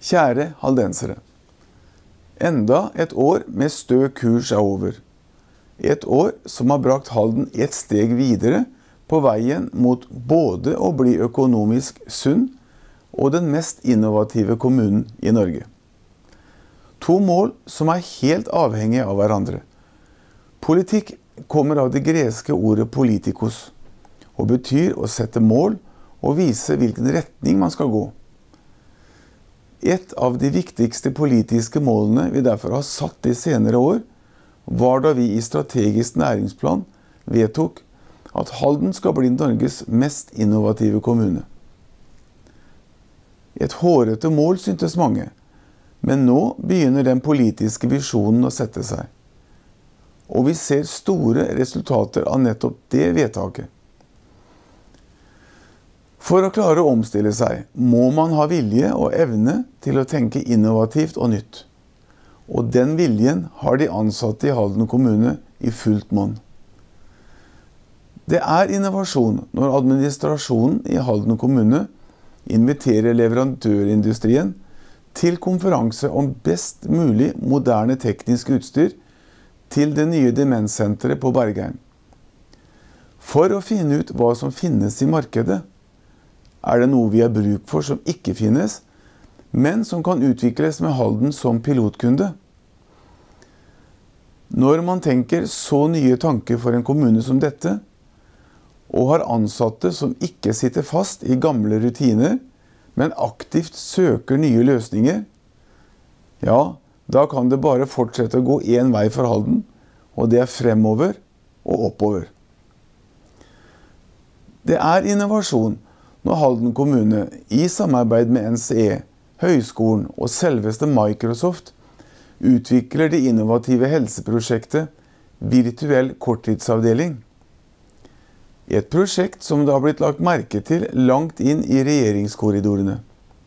Kjære haldensere, enda et år med stø kurs er over. Et år som har brakt Halden et steg videre på veien mot både å bli økonomisk sunn og den mest innovative kommunen i Norge. To mål som er helt avhengige av hverandre. Politikk kommer av det greske ordet politikos, og betyr å sette mål og vise hvilken retning man skal gå. Et av de viktigste politiske målene vi derfor har satt i senere år, var da vi i strategisk næringsplan vedtok at Halden skal bli Norges mest innovative kommune. Et hårete mål syntes mange, men nå begynner den politiske visjonen å sette seg. Og vi ser store resultater av nettopp det vedtaket. For å klare å omstille seg, må man ha vilje og evne til å tenke innovativt og nytt. Og den viljen har de ansatte i Halden kommune i fullt monn. Det er innovasjon når administrasjonen i Halden kommune inviterer leverandørindustrien til konferanse om best mulig moderne teknisk utstyr til det nye demenssenteret på Bergheim. For å finne ut hva som finnes i markedet, er det noe vi har bruk for som ikke finnes, men som kan utvikles med Halden som pilotkunde. Når man tenker så nye tanker for en kommune som dette, og har ansatte som ikke sitter fast i gamle rutiner, men aktivt søker nye løsninger, ja, da kan det bare fortsette å gå en vei for Halden, og det er fremover og oppover. Det er innovasjon når Halden kommune i samarbeid med NCE, Høgskolen og selveste Microsoft utvikler det innovative helseprosjektet Virtuell korttidsavdeling. Et prosjekt som det har blitt lagt merke til langt inn i regjeringskorridorene.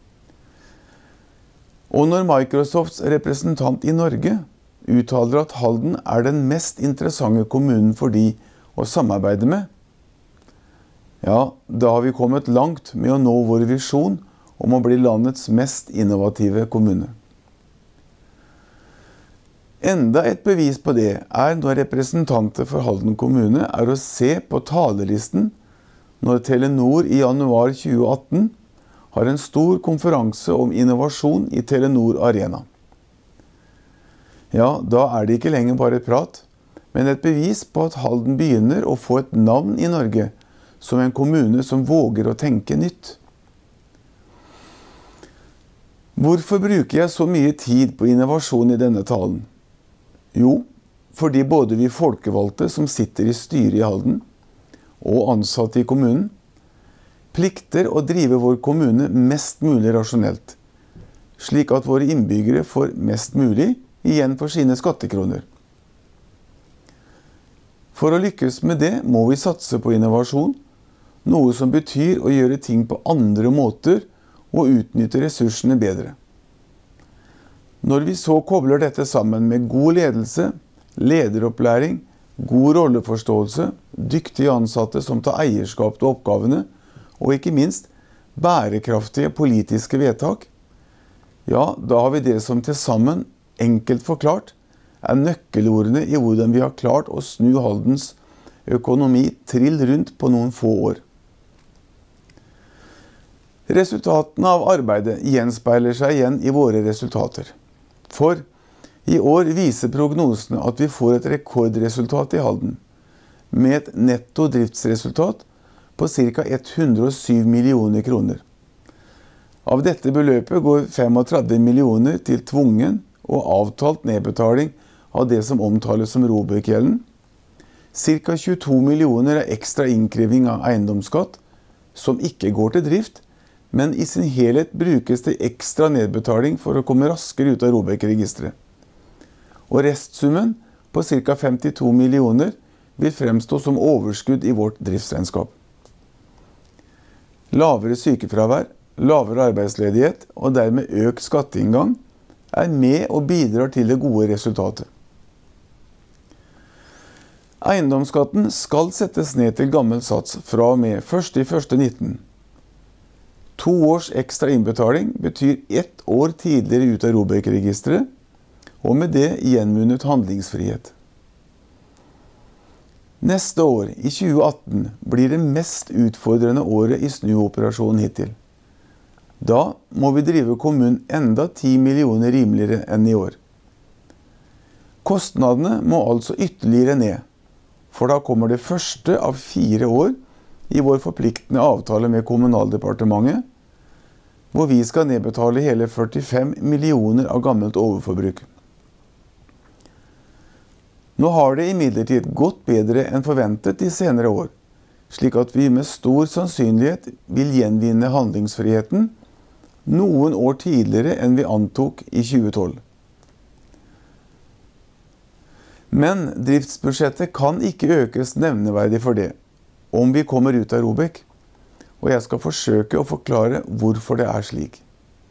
Og når Microsofts representant i Norge uttaler at Halden er den mest interessante kommunen for de å samarbeide med, ja, da har vi kommet langt med å nå vår visjon om å bli landets mest innovative kommune. Enda et bevis på det er når representanter for Halden kommune er å se på talerlisten når Telenor i januar 2018 har en stor konferanse om innovasjon i Telenor Arena. Ja, da er det ikke lenger bare prat, men et bevis på at Halden begynner å få et navn i Norge som en kommune som våger å tenke nytt. Hvorfor bruker jeg så mye tid på innovasjon i denne talen? Jo, fordi både vi folkevalgte som sitter i styret i Halden, og ansatte i kommunen, plikter å drive vår kommune mest mulig rasjonelt, slik at våre innbyggere får mest mulig igjen for sine skattekroner. For å lykkes med det må vi satse på innovasjon, noe som betyr å gjøre ting på andre måter og utnytte ressursene bedre. Når vi så kobler dette sammen med god ledelse, lederopplæring, god rolleforståelse, dyktige ansatte som tar eierskap til oppgavene, og ikke minst bærekraftige politiske vedtak, ja, da har vi det som til sammen, enkelt forklart, er nøkkelordene i hvordan vi har klart å snu Haldens økonomi trill rundt på noen få år. Resultatene av arbeidet gjenspeiler seg igjen i våre resultater. For i år viser prognosene at vi får et rekordresultat i Halden, med et netto driftsresultat på ca. 107 millioner kroner. Av dette beløpet går 35 millioner til tvungen og avtalt nedbetaling av det som omtales som Robekjellen. Ca. 22 millioner er ekstra innkreving av eiendomsskatt, som ikke går til drift, men i sin helhet brukes til ekstra nedbetaling for å komme raskere ut av Robek-registeret. Og restsummen på ca. 52 millioner vil fremstå som overskudd i vårt driftsregnskap. Lavere sykefravær, lavere arbeidsledighet og dermed økt skatteinngang er med og bidrar til det gode resultatet. Eiendomsskatten skal settes ned til gammel sats fra og med 1.1.19. 2 års ekstra innbetaling betyr 1 år tidligere ut av ROBEK-registeret, og med det gjenvunnet handlingsfrihet. Neste år, i 2018, blir det mest utfordrende året i snuoperasjonen hittil. Da må vi drive kommunen enda 10 millioner rimeligere enn i år. Kostnadene må altså ytterligere ned, for da kommer det første av 4 år i vår forpliktende avtale med Kommunaldepartementet, hvor vi skal nedbetale hele 45 millioner av gammelt overforbruk. Nå har det imidlertid gått bedre enn forventet de senere år, slik at vi med stor sannsynlighet vil gjenvinne handlingsfriheten noen år tidligere enn vi antok i 2012. Men driftsbudsjettet kan ikke økes nevneverdig for det, om vi kommer ut av ROBEK, og jeg skal forsøke å forklare hvorfor det er slik.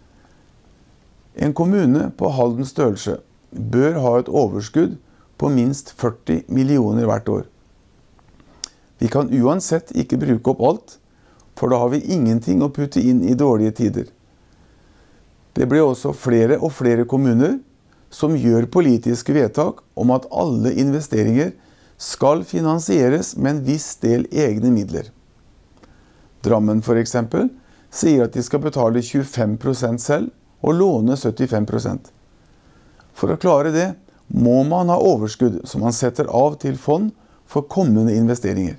En kommune på Halden størrelse bør ha et overskudd på minst 40 millioner hvert år. Vi kan uansett ikke bruke opp alt, for da har vi ingenting å putte inn i dårlige tider. Det blir også flere og flere kommuner som gjør politiske vedtak om at alle investeringer skal finansieres med en viss del egne midler. Drammen for eksempel sier at de skal betale 25% selv og låne 75%. For å klare det må man ha overskudd som man setter av til fond for kommende investeringer.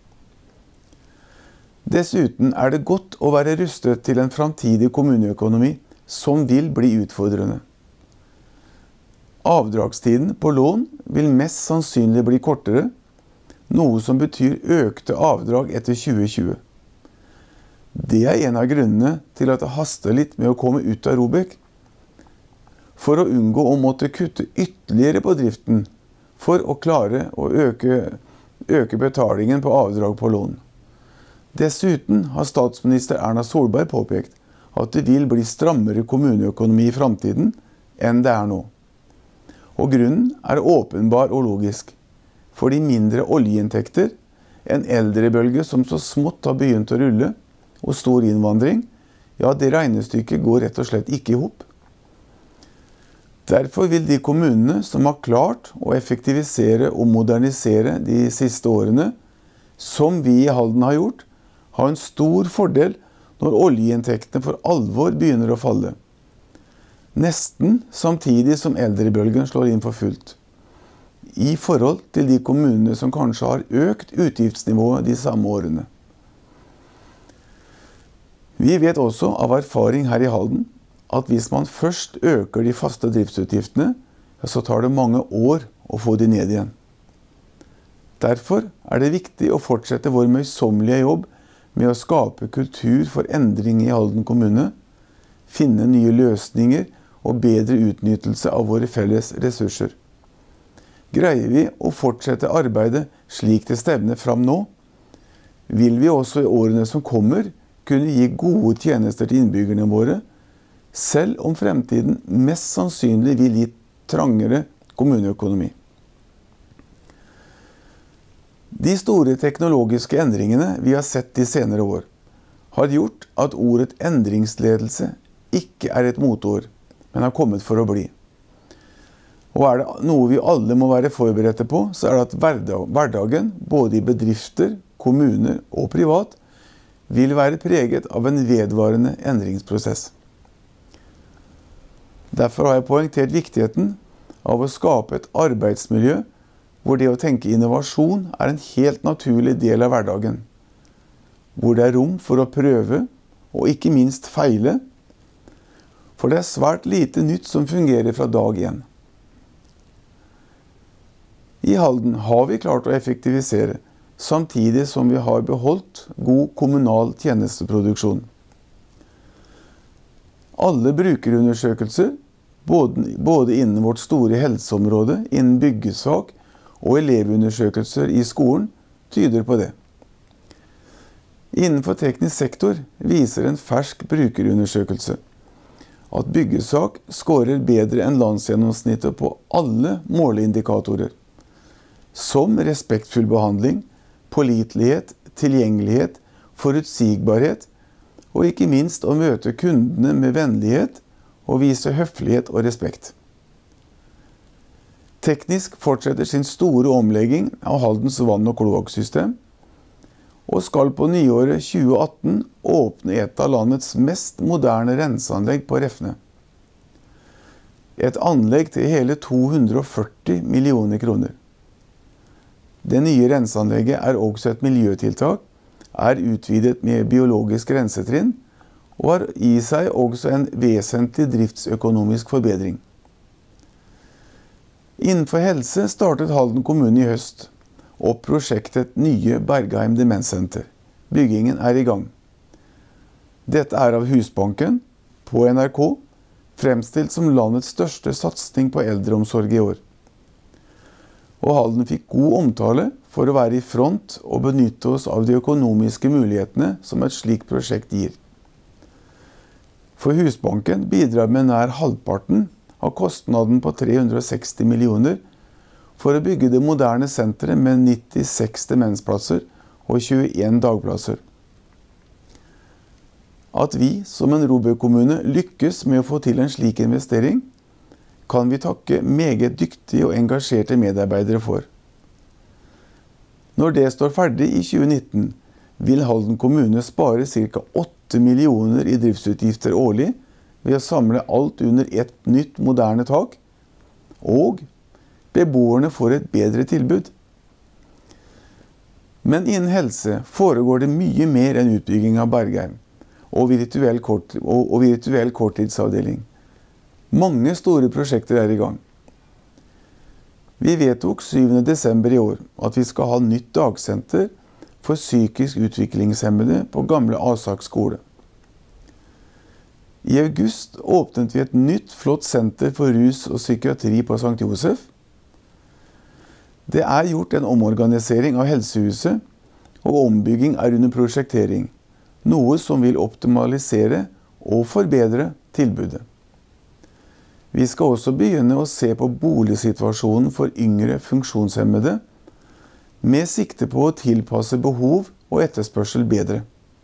Dessuten er det godt å være rustet til en framtidig kommuneøkonomi som vil bli utfordrende. Avdragstiden på lån vil mest sannsynlig bli kortere, noe som betyr økte avdrag etter 2020. Det er en av grunnene til at det haster litt med å komme ut av ROBEK, for å unngå å måtte kutte ytterligere på driften for å klare å øke betalingen på avdrag på lån. Dessuten har statsminister Erna Solberg påpekt at det vil bli strammere kommuneøkonomi i fremtiden enn det er nå. Og grunnen er åpenbar og logisk. Fordi mindre oljeinntekter, en eldrebølge som så smått har begynt å rulle, og stor innvandring, ja, det regnestykket går rett og slett ikke i hop. Derfor vil de kommunene som har klart å effektivisere og modernisere de siste årene, som vi i Halden har gjort, ha en stor fordel når oljeinntektene for alvor begynner å falle. Nesten samtidig som eldrebølgen slår inn for fullt, i forhold til de kommunene som kanskje har økt utgiftsnivået de samme årene. Vi vet også av erfaring her i Halden at hvis man først øker de faste driftsutgiftene, så tar det mange år å få de ned igjen. Derfor er det viktig å fortsette vår møysommelige jobb med å skape kultur for endring i Halden kommune, finne nye løsninger og bedre utnyttelse av våre felles ressurser. Greier vi å fortsette arbeidet slik det stevner fram nå, vil vi også i årene som kommer kunne gi gode tjenester til innbyggerne våre, selv om fremtiden mest sannsynlig vil gi trangere kommuneøkonomi. De store teknologiske endringene vi har sett de senere år, har gjort at ordet endringsledelse ikke er et moteord, men har kommet for å bli. Og er det noe vi alle må være forberedte på, så er det at hverdagen, både i bedrifter, kommuner og privat, vil være preget av en vedvarende endringsprosess. Derfor har jeg poengtert viktigheten av å skape et arbeidsmiljø hvor det å tenke innovasjon er en helt naturlig del av hverdagen, hvor det er rom for å prøve og ikke minst feile, for det er svært lite nytt som fungerer fra dag 1. I Halden har vi klart å effektivisere, samtidig som vi har beholdt god kommunal tjenesteproduksjon. Alle brukerundersøkelser, både innen vårt store helseområde, innen byggesak og elevundersøkelser i skolen, tyder på det. Innenfor teknisk sektor viser en fersk brukerundersøkelse at byggesak skårer bedre enn landsgjennomsnittet på alle måleindikatorer, som respektfull behandling, pålitelighet, tilgjengelighet, forutsigbarhet og ikke minst å møte kundene med vennlighet og vise høflighet og respekt. Teknisk fortsetter sin store omlegging av Haldens vann- og kloakksystem, og skal på nyåret 2018 åpne et av landets mest moderne renseanlegg på Refne. Et anlegg til hele 240 millioner kroner. Det nye renseanlegget er også et miljøtiltak, er utvidet med biologisk rensetrinn, og har i seg også en vesentlig driftsøkonomisk forbedring. Innenfor helse startet Halden kommune i høst opp prosjektet Nye Bergheim Demenssenter. Byggingen er i gang. Dette er av Husbanken, på NRK, fremstilt som landets største satsing på eldreomsorg i år. Og Halden fikk god omtale for å være i front og benytte oss av de økonomiske mulighetene som et slikt prosjekt gir. For Husbanken bidrar med nær halvparten av kostnaden på 360 millioner for å bygge det moderne senteret med 96 demensplasser og 21 dagplasser. At vi, som en ROBØ-kommune, lykkes med å få til en slik investering, kan vi takke meget dyktige og engasjerte medarbeidere for. Når det står ferdig i 2019, vil Halden kommune spare ca. 8 millioner i driftsutgifter årlig ved å samle alt under et nytt moderne tak, og beboerne får et bedre tilbud. Men innen helse foregår det mye mer enn utbygging av Bergheim og virtuell korttidsavdeling. Mange store prosjekter er i gang. Vi vedtok 7. desember i år at vi skal ha nytt dagsenter for psykisk utviklingshemmede på gamle Asak skole. I august åpnet vi et nytt flott senter for rus og psykiatri på St. Josef. Det er gjort en omorganisering av helsehuset, og ombygging er under prosjektering, noe som vil optimalisere og forbedre tilbudet. Vi skal også begynne å se på boligsituasjonen for yngre funksjonshemmede, med sikte på å tilpasse behov og etterspørsel bedre.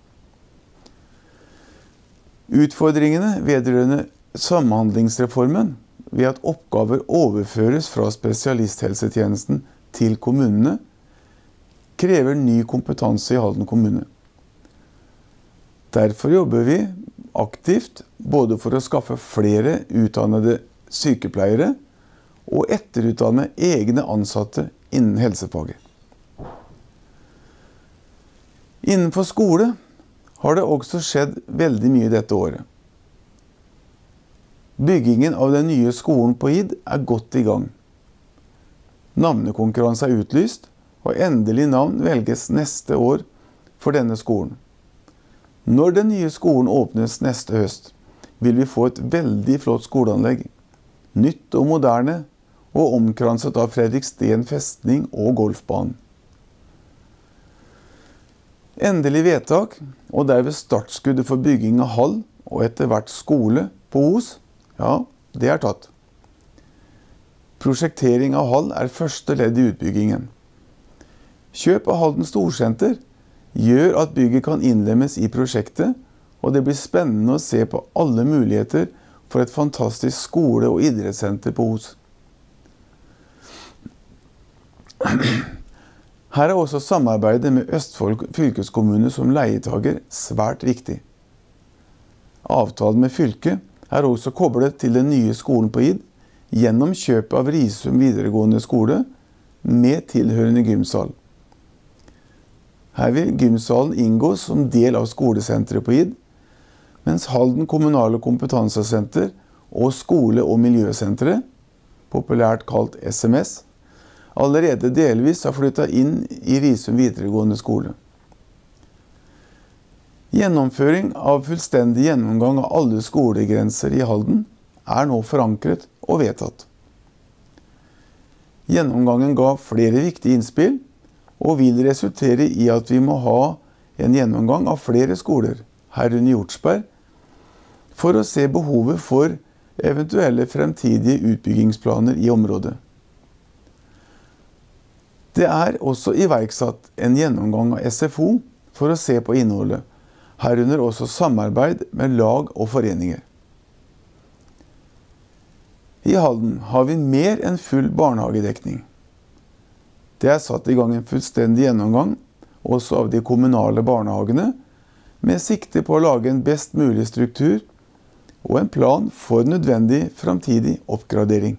Utfordringene vedrørende samhandlingsreformen ved at oppgaver overføres fra spesialisthelsetjenesten til kommunene, krever ny kompetanse i Halden kommune. Derfor jobber vi aktivt både for å skaffe flere utdannede sykepleiere og etterutdanne egne ansatte innen helsefaget. Innenfor skole har det også skjedd veldig mye dette året. Byggingen av den nye skolen på Id er godt i gang. Navnekonkurranse er utlyst, og endelig navn velges neste år for denne skolen. Når den nye skolen åpnes neste høst, vil vi få et veldig flott skoleanlegg, nytt og moderne, og omkranset av Fredriksten festning og golfbanen. Endelig vedtak, og derved startskuddet for bygging av hall og etter hvert skole på Os, ja, det er tatt. Prosjektering av hall er første ledd i utbyggingen. Kjøp av Halden Storsenter gjør at bygget kan innlemmes i prosjektet, og det blir spennende å se på alle muligheter for et fantastisk skole- og idrettssenter på Os. Her er også samarbeidet med Østfold fylkeskommune som leietager svært viktig. Avtalen med fylket er også koblet til den nye skolen på Id gjennom kjøpet av Risum videregående skole med tilhørende gymsal. Her vil gymsalen inngå som del av skolesenteret på Id, mens Halden kommunale kompetansesenter og skole- og miljøsenteret, populært kalt SMS, allerede delvis har flyttet inn i Risum videregående skole. Gjennomføring av fullstendig gjennomgang av alle skolegrenser i Halden er nå forankret og vedtatt. Gjennomgangen ga flere viktige innspill, og vil resultere i at vi må ha en gjennomgang av flere skoler, herunder Hjortsberg, for å se behovet for eventuelle fremtidige utbyggingsplaner i området. Det er også iverksatt en gjennomgang av SFO for å se på innholdet, herunder også samarbeid med lag og foreninger. I Halden har vi mer enn full barnehagedekning. Det satt i gang en fullstendig gjennomgang, også av de kommunale barnehagene, med sikte på å lage en best mulig struktur og en plan for nødvendig framtidig oppgradering.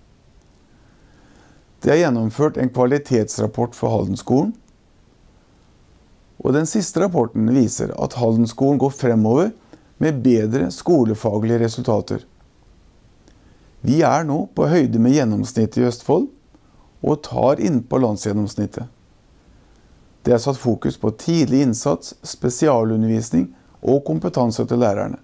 Det gjennomført en kvalitetsrapport for Haldenskolen, og den siste rapporten viser at Haldenskolen går fremover med bedre skolefaglige resultater. Vi nå på høyde med gjennomsnittet i Østfold, og tar inn på landsgjennomsnittet. Det satt fokus på tidlig innsats, spesialundervisning og kompetanse til lærerne.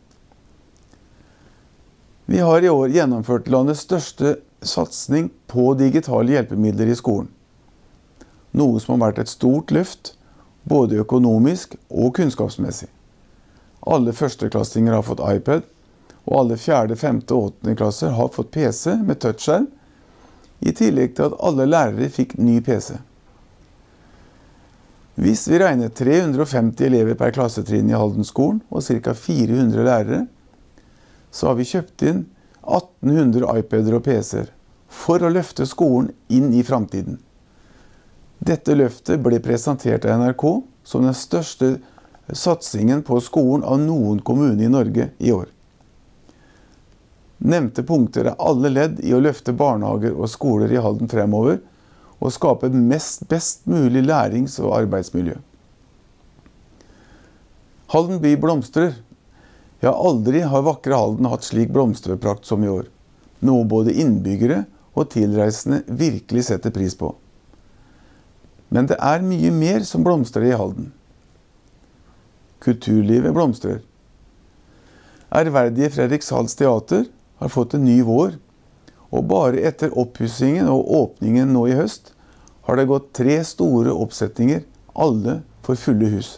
Vi har i år gjennomført landets største satsing på digitale hjelpemidler i skolen. Noe som har vært et stort løft, både økonomisk og kunnskapsmessig. Alle førsteklassinger har fått iPad, og alle 4., 5. og 8. klasser har fått PC med touchskjerm, i tillegg til at alle lærere fikk ny PC. Hvis vi regner 350 elever per klassetrinn i Haldenskolen og ca. 400 lærere, så har vi kjøpt inn 1800 iPader og PC-er for å løfte skolen inn i framtiden. Dette løftet ble presentert av NRK som den største satsingen på skolen av noen kommune i Norge i år. Nevnte punkter alle ledd i å løfte barnehager og skoler i Halden fremover og skape best mulig lærings- og arbeidsmiljø. Halden by blomstrer. Ja, aldri har vakre Halden hatt slik blomsterprakt som i år, noe både innbyggere og tilreisende virkelig setter pris på. Men det mye mer som blomstrer i Halden. Kulturlivet blomstrer. Ærverdige Fredrikshalds teater har fått en ny vår, og bare etter oppussingen og åpningen nå i høst har det gått 3 store oppsetninger, alle for fulle hus.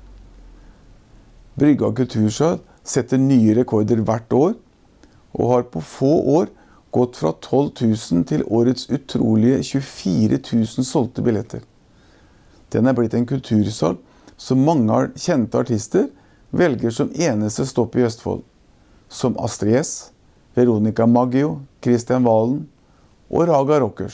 Brygga kultursal setter nye rekorder hvert år, og har på få år gått fra 12 000 til årets utrolige 24 000 solgte billetter. Den blitt en kultursal som mange kjente artister velger som eneste stopp i Østfold, som Astrid S, Veronica Maggio, Kristian Valen og Raga Rockers.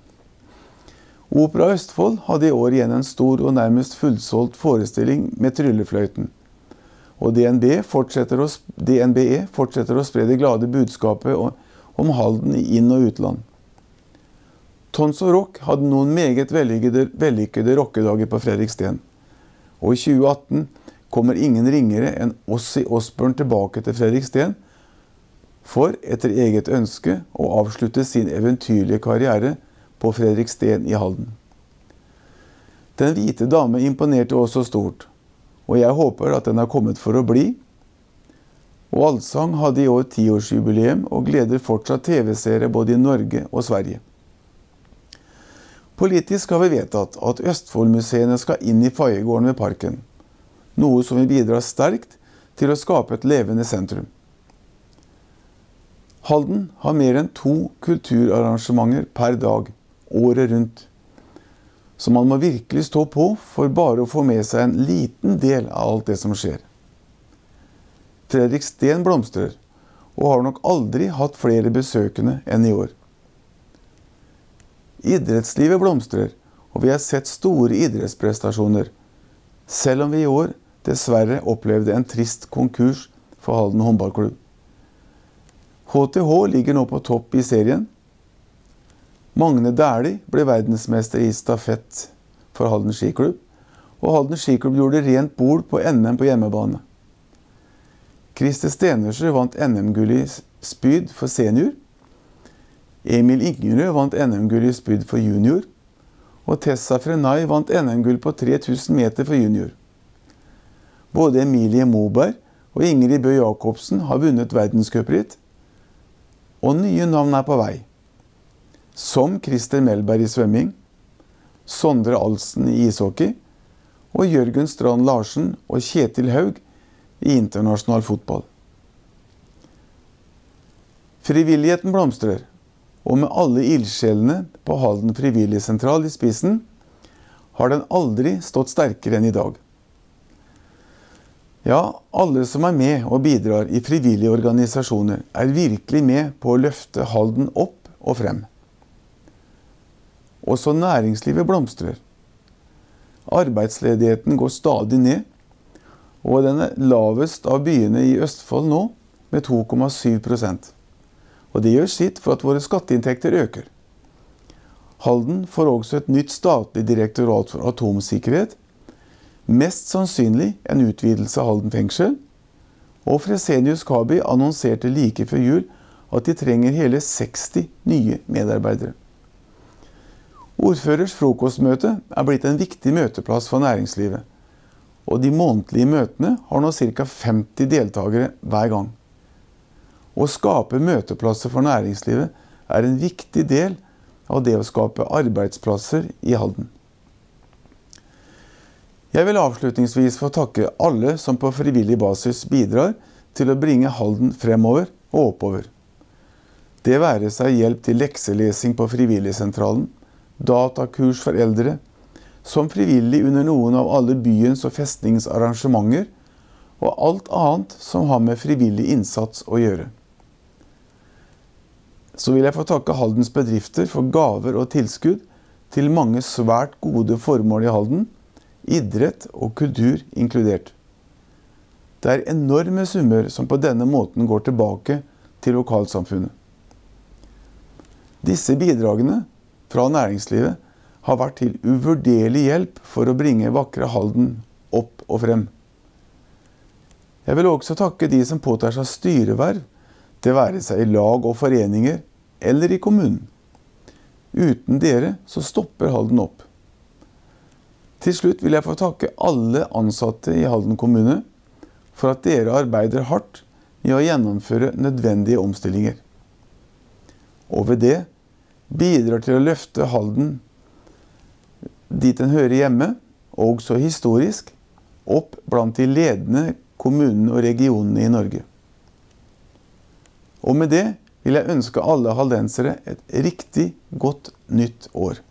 Opera Østfold hadde i år igjen en stor og nærmest fullsolgt forestilling med Tryllefløyten, og DNBE fortsetter å spre det glade budskapet om Halden i inn- og utland. Tons og Rock hadde noen meget vellykkede rockedager på Fredriksten, og i 2018 kommer ingen ringere enn Ozzy Osbourne tilbake til Fredriksten, for etter eget ønske å avslutte sin eventyrlige karriere på Fredriksten i Halden. Den hvite dame imponerte også stort, og jeg håper at den har kommet for å bli. Og Allsang hadde i år 10-årsjubileum og gleder fortsatt TV-seere både i Norge og Sverige. Politisk har vi vedtatt at Østfoldmuseene skal inn i Feiegården ved parken, noe som vil bidra sterkt til å skape et levende sentrum. Halden har mer enn 2 kulturarrangementer per dag, året rundt. Så man må virkelig stå på for bare å få med seg en liten del av alt det som skjer. Fredriksten blomstrer, og har nok aldri hatt flere besøkende enn i år. Idrettslivet blomstrer, og vi har sett store idrettsprestasjoner, selv om vi i år dessverre opplevde en trist konkurs for Halden håndballklubb. HTH ligger nå på topp i serien. Magne Dæhlie ble verdensmester i stafett for Halden skiklubb, og Halden skiklubb gjorde rent bord på NM på hjemmebane. Christer Stenersjø vant NM-gull i spyd for senior, Emil Ingerød vant NM-gull i spyd for junior, og Tessa Frenay vant NM-gull på 3000 meter for junior. Både Emilie Moberg og Ingrid Bø Jacobsen har vunnet verdenscupritt, og nye navn på vei, som Christer Melberg i svømming, Sondre Alsen i ishockey, og Jørgen Strand Larsen og Kjetil Haug i internasjonal fotball. Frivilligheten blomstrer, og med alle ildsjelene på Halden frivilligsentral i spissen, har den aldri stått sterkere enn i dag. Ja, alle som med og bidrar i frivillige organisasjoner virkelig med på å løfte Halden opp og frem. Også næringslivet blomstrer. Arbeidsledigheten går stadig ned, og den lavest av byene i Østfold nå med 2,7%. Og det gjør sitt for at våre skatteinntekter øker. Halden får også et nytt statlig direktorat for atomsikkerhet, mest sannsynlig en utvidelse av Halden fengsel, og Fresenius Kabi annonserte like før jul at de trenger hele 60 nye medarbeidere. Ordførers frokostmøte blitt en viktig møteplass for næringslivet, og de månedlige møtene har nå ca. 50 deltakere hver gang. Å skape møteplasser for næringslivet en viktig del av det å skape arbeidsplasser i Halden. Jeg vil avslutningsvis få takke alle som på frivillig basis bidrar til å bringe Halden fremover og oppover. Det være seg hjelp til lekselesing på frivilligsentralen, datakurs for eldre, som frivillig under noen av alle byens og festningens arrangementer, og alt annet som har med frivillig innsats å gjøre. Så vil jeg få takke Haldens bedrifter for gaver og tilskudd til mange svært gode formål i Halden, idrett og kultur inkludert. Det enorme summer som på denne måten går tilbake til lokalsamfunnet. Disse bidragene fra næringslivet har vært til uvurderlig hjelp for å bringe vakre Halden opp og frem. Jeg vil også takke de som påtar seg styreverv, det være seg i lag og foreninger eller i kommunen. Uten dere så stopper Halden opp. Til slutt vil jeg få takke alle ansatte i Halden kommune for at dere arbeider hardt i å gjennomføre nødvendige omstillinger. Og ved det bidrar til å løfte Halden dit den hører hjemme, og så historisk, opp blant de ledende kommunene og regionene i Norge. Og med det vil jeg ønske alle haldensere et riktig godt nytt år.